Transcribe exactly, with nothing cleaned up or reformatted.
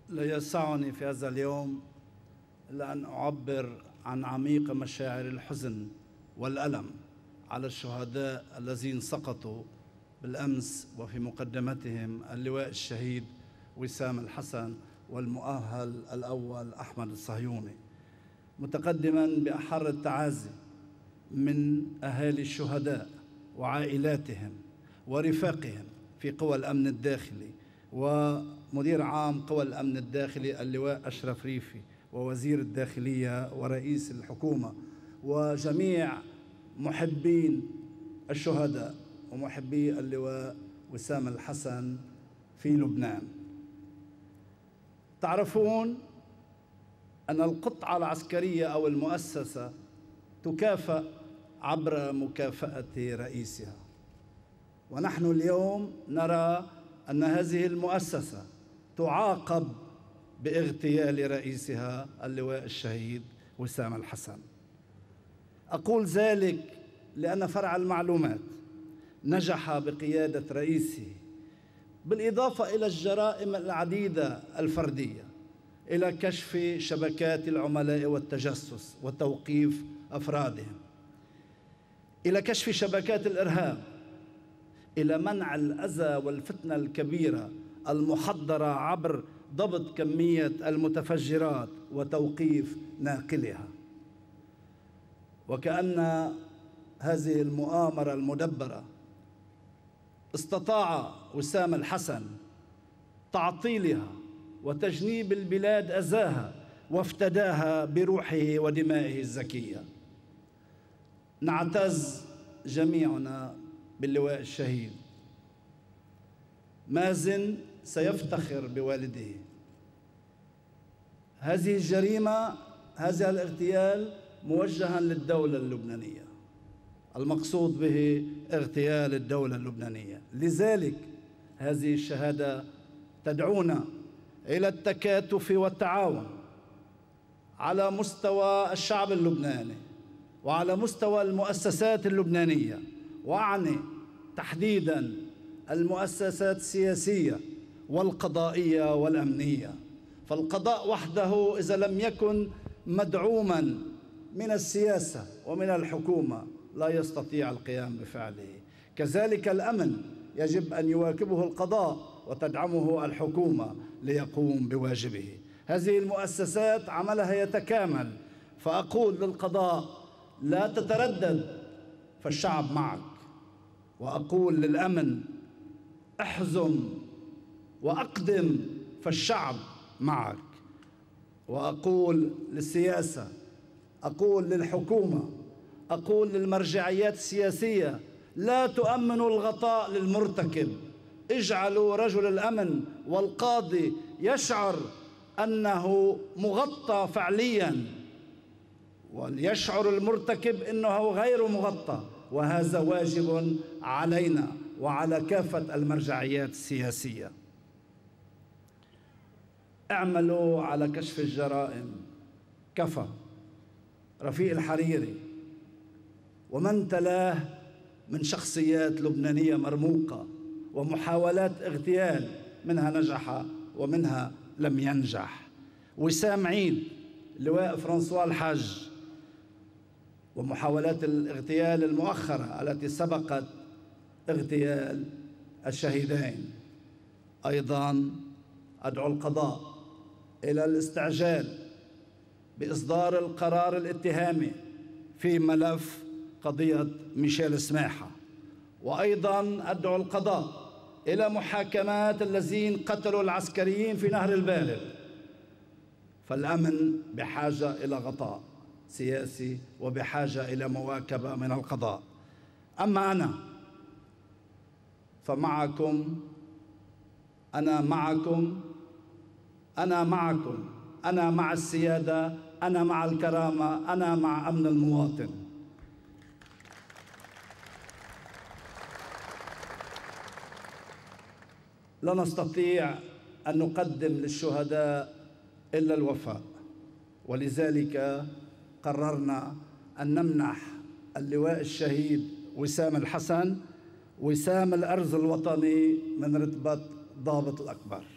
لا يسعني في هذا اليوم إلا أن أعبر عن عميق مشاعر الحزن والألم على الشهداء الذين سقطوا بالأمس، وفي مقدمتهم اللواء الشهيد وسام الحسن والمؤهل الأول أحمد الصهيوني، متقدما بأحر التعازي من أهالي الشهداء وعائلاتهم ورفاقهم في قوى الأمن الداخلي ومدير عام قوى الأمن الداخلي اللواء أشرف ريفي ووزير الداخلية ورئيس الحكومة وجميع محبين الشهداء ومحبي اللواء وسام الحسن في لبنان. تعرفون أن القطعة العسكرية أو المؤسسة تكافأ عبر مكافأة رئيسها، ونحن اليوم نرى أن هذه المؤسسة تعاقب باغتيال رئيسها اللواء الشهيد وسام الحسن. أقول ذلك لأن فرع المعلومات نجح بقيادة رئيسه، بالإضافة إلى الجرائم العديدة الفردية، إلى كشف شبكات العملاء والتجسس وتوقيف أفرادهم، إلى كشف شبكات الإرهاب، إلى منع الأذى والفتنة الكبيرة المحضرة عبر ضبط كمية المتفجرات وتوقيف ناقلها. وكأن هذه المؤامرة المدبرة استطاع وسام الحسن تعطيلها وتجنيب البلاد أذاها وافتداها بروحه ودمائه الزكية. نعتز جميعنا باللواء الشهيد. مازن سيفتخر بوالده. هذه الجريمة، هذا الاغتيال موجها للدولة اللبنانية، المقصود به اغتيال الدولة اللبنانية. لذلك هذه الشهادة تدعونا إلى التكاتف والتعاون على مستوى الشعب اللبناني وعلى مستوى المؤسسات اللبنانية، وأعني تحديداً المؤسسات السياسية والقضائية والأمنية. فالقضاء وحده إذا لم يكن مدعوماً من السياسة ومن الحكومة لا يستطيع القيام بفعله. كذلك الأمن يجب أن يواكبه القضاء وتدعمه الحكومة ليقوم بواجبه. هذه المؤسسات عملها يتكامل. فأقول للقضاء لا تتردد فالشعب معك، وأقول للأمن احزم وأقدم فالشعب معك، وأقول للسياسة، أقول للحكومة، أقول للمرجعيات السياسية لا تؤمنوا الغطاء للمرتكب، اجعلوا رجل الأمن والقاضي يشعر أنه مغطى فعلياً، وليشعر المرتكب أنه غير مغطى. وهذا واجب علينا وعلى كافة المرجعيات السياسية. اعملوا على كشف الجرائم. كفى. رفيق الحريري ومن تلاه من شخصيات لبنانية مرموقة ومحاولات اغتيال، منها نجح ومنها لم ينجح. وسام عيد، لواء فرانسوا الحاج، ومحاولات الاغتيال المؤخرة التي سبقت اغتيال الشهيدين. أيضا أدعو القضاء إلى الاستعجال بإصدار القرار الاتهامي في ملف قضية ميشيل سماحة، وأيضا أدعو القضاء إلى محاكمات الذين قتلوا العسكريين في نهر البالغ. فالأمن بحاجة إلى غطاء سياسي وبحاجة إلى مواكبة من القضاء. أما أنا فمعكم، أنا معكم، أنا معكم، أنا مع السيادة، أنا مع الكرامة، أنا مع أمن المواطن. لا نستطيع أن نقدم للشهداء إلا الوفاء، ولذلك قررنا أن نمنح اللواء الشهيد وسام الحسن وسام الأرز الوطني من رتبة ضابط الأكبر.